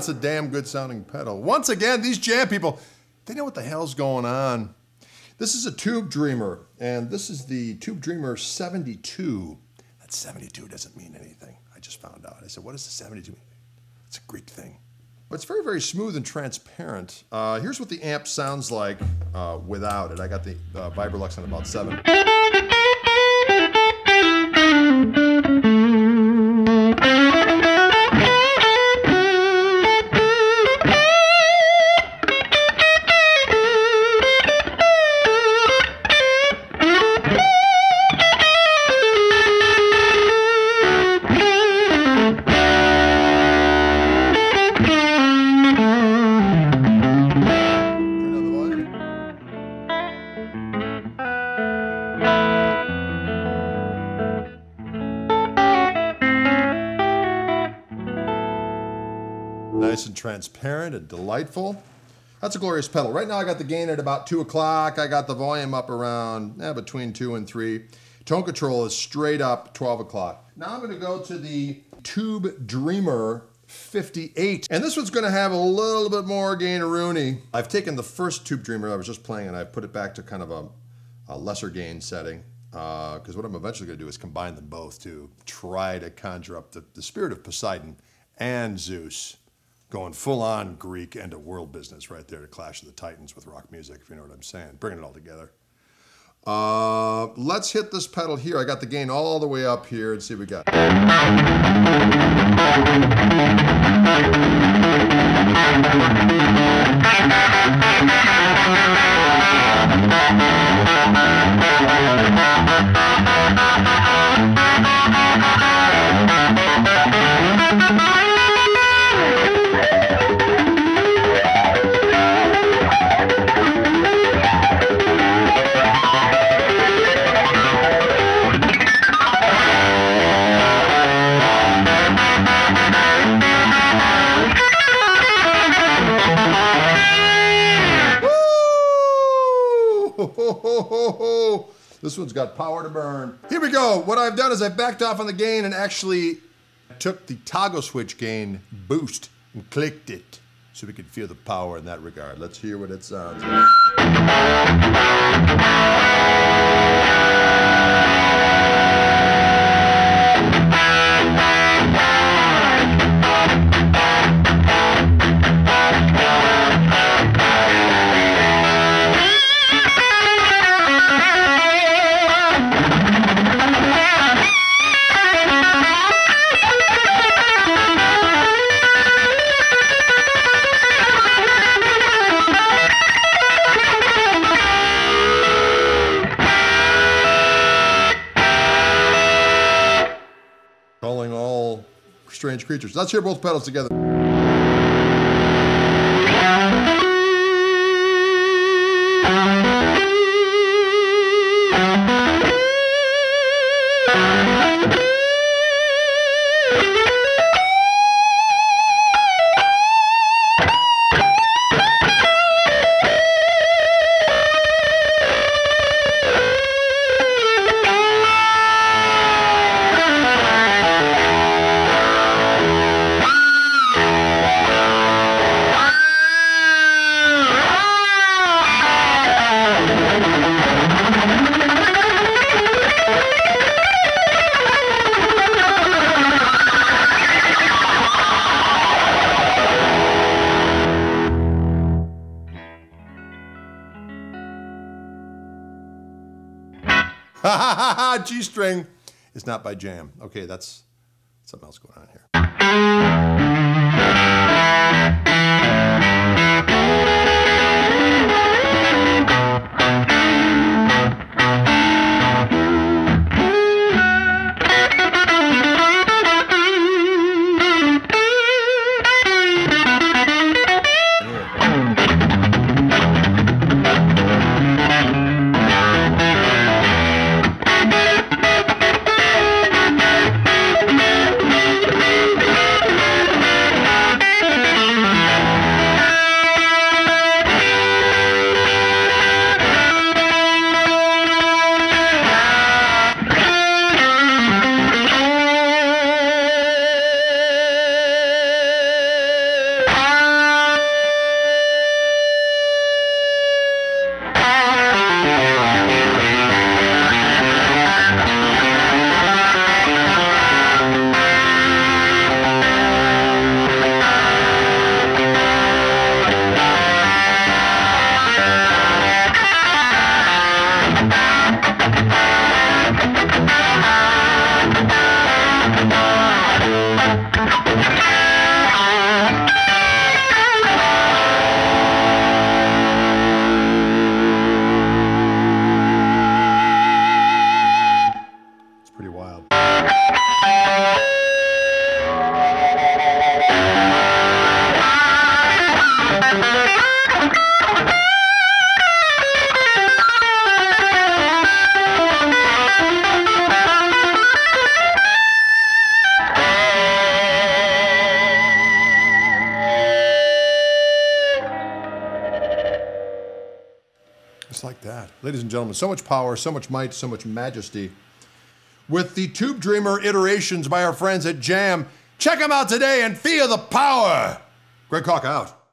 That's a damn good sounding pedal. Once again, these jam people, they know what the hell's going on. This is a TubeDreamer, and this is the TubeDreamer88. That 72 doesn't mean anything. I just found out. I said, what does the 72 mean? It's a Greek thing. But it's very, very smooth and transparent. Here's what the amp sounds like without it. I got the Vibrolux on about 7. Nice and transparent and delightful. That's a glorious pedal. Right now I got the gain at about 2 o'clock. I got the volume up around between 2 and 3. Tone control is straight up 12 o'clock. Now I'm going to go to the TubeDreamer88. And this one's going to have a little bit more gain-a-rooney. I've taken the first TubeDreamer I was just playing and I've put it back to kind of a lesser gain setting. Because what I'm eventually going to do is combine them both to try to conjure up the spirit of Poseidon and Zeus. Going full-on Greek and a world business right there to Clash of the Titans with rock music, if you know what I'm saying. Bringing it all together. Let's hit this pedal here. I got the gain all the way up here and see what we got. This one's got power to burn. Here we go. What I've done is I've backed off on the gain and actually took the toggle switch gain boost and clicked it so we could feel the power in that regard. Let's hear what it sounds like. Calling all strange creatures. Let's hear both pedals together. G-string is not by Jam. Okay, that's something else going on here. Just like that. Ladies and gentlemen, so much power, so much might, so much majesty. With the TubeDreamer iterations by our friends at Jam. Check them out today and feel the power. Greg Koch out.